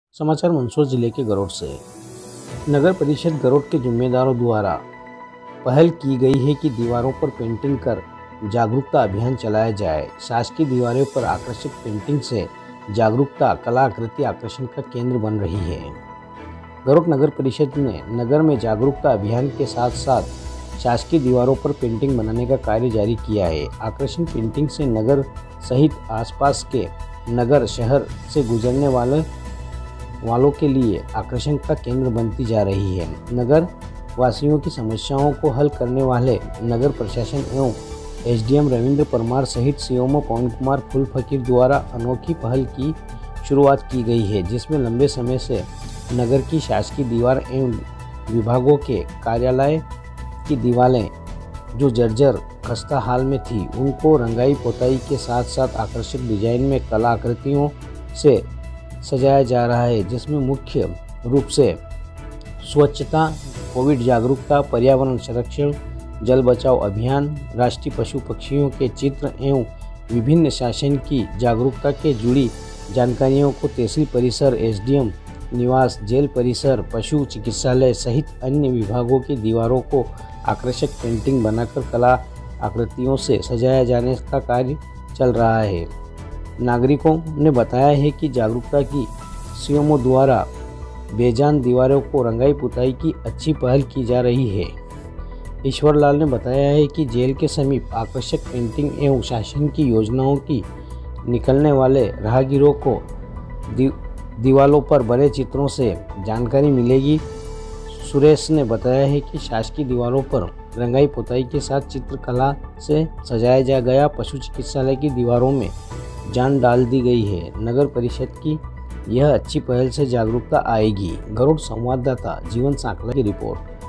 समाचार मंदसौर जिले के गरोड से। नगर परिषद गरोड के जिम्मेदारों द्वारा पहल की गई है कि दीवारों पर पेंटिंग कर जागरूकता अभियान चलाया जाए। शासकीय दीवारों पर आकर्षक पेंटिंग से जागरूकता कलाकृति आकर्षण का केंद्र बन रही है। गरोड नगर परिषद ने नगर में जागरूकता अभियान के साथ साथ शासकीय दीवारों पर पेंटिंग बनाने का कार्य जारी किया है। आकर्षण पेंटिंग से नगर सहित आसपास के नगर शहर से गुजरने वालों के लिए आकर्षण का केंद्र बनती जा रही है। नगर वासियों की समस्याओं को हल करने वाले नगर प्रशासन एवं एसडीएम रविंद्र परमार सहित सीएमओ पवन कुमार फूल फकीर द्वारा अनोखी पहल की शुरुआत की गई है, जिसमें लंबे समय से नगर की शासकीय दीवार एवं विभागों के कार्यालय की दीवारें जो जर्जर खस्ता हाल में थी, उनको रंगाई पोताई के साथ साथ आकर्षक डिजाइन में कलाकृतियों से सजाया जा रहा है, जिसमें मुख्य रूप से स्वच्छता, कोविड जागरूकता, पर्यावरण संरक्षण, जल बचाओ अभियान, राष्ट्रीय पशु पक्षियों के चित्र एवं विभिन्न शासन की जागरूकता के जुड़ी जानकारियों को तहसील परिसर, एसडीएम निवास, जेल परिसर, पशु चिकित्सालय सहित अन्य विभागों की दीवारों को आकर्षक पेंटिंग बनाकर कला आकृतियों से सजाया जाने का कार्य चल रहा है। नागरिकों ने बताया है कि जागरूकता की सीएमओ द्वारा बेजान दीवारों को रंगाई पुताई की अच्छी पहल की जा रही है। ईश्वरलाल ने बताया है कि जेल के समीप आकर्षक पेंटिंग एवं शासन की योजनाओं की निकलने वाले राहगीरों को दीवालों पर बड़े चित्रों से जानकारी मिलेगी। सुरेश ने बताया है कि शासकीय दीवारों पर रंगाई पुताई के साथ चित्रकला से सजाया गया पशु चिकित्सालय की दीवारों में जान डाल दी गई है। नगर परिषद की यह अच्छी पहल से जागरूकता आएगी। गरुड़ संवाददाता जीवन सांकला की रिपोर्ट।